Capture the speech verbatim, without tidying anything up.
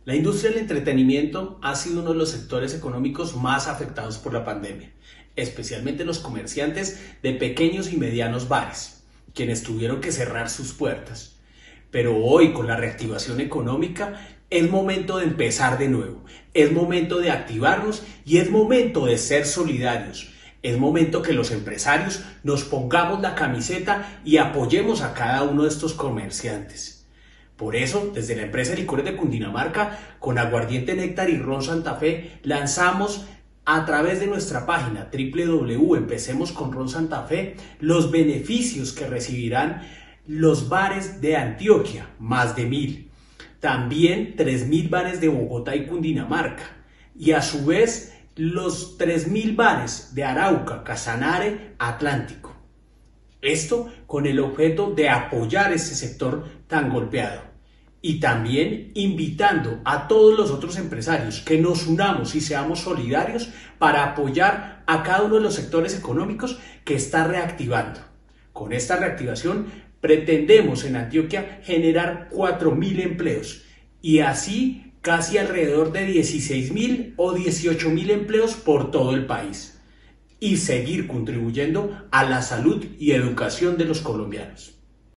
La industria del entretenimiento ha sido uno de los sectores económicos más afectados por la pandemia, especialmente los comerciantes de pequeños y medianos bares, quienes tuvieron que cerrar sus puertas. Pero hoy, con la reactivación económica, es momento de empezar de nuevo, es momento de activarnos y es momento de ser solidarios. Es momento que los empresarios nos pongamos la camiseta y apoyemos a cada uno de estos comerciantes. Por eso, desde la empresa de licores de Cundinamarca, con Aguardiente Néctar y Ron Santa Fe, lanzamos a través de nuestra página doble u doble u doble u punto empecemos con ron santa fe los beneficios que recibirán los bares de Antioquia, más de mil. También tres mil bares de Bogotá y Cundinamarca. Y a su vez, los tres mil bares de Arauca, Casanare, Atlántico. Esto con el objeto de apoyar este sector tan golpeado. Y también invitando a todos los otros empresarios que nos unamos y seamos solidarios para apoyar a cada uno de los sectores económicos que está reactivando. Con esta reactivación pretendemos en Antioquia generar cuatro mil empleos y así casi alrededor de dieciséis mil o dieciocho mil empleos por todo el país y seguir contribuyendo a la salud y educación de los colombianos.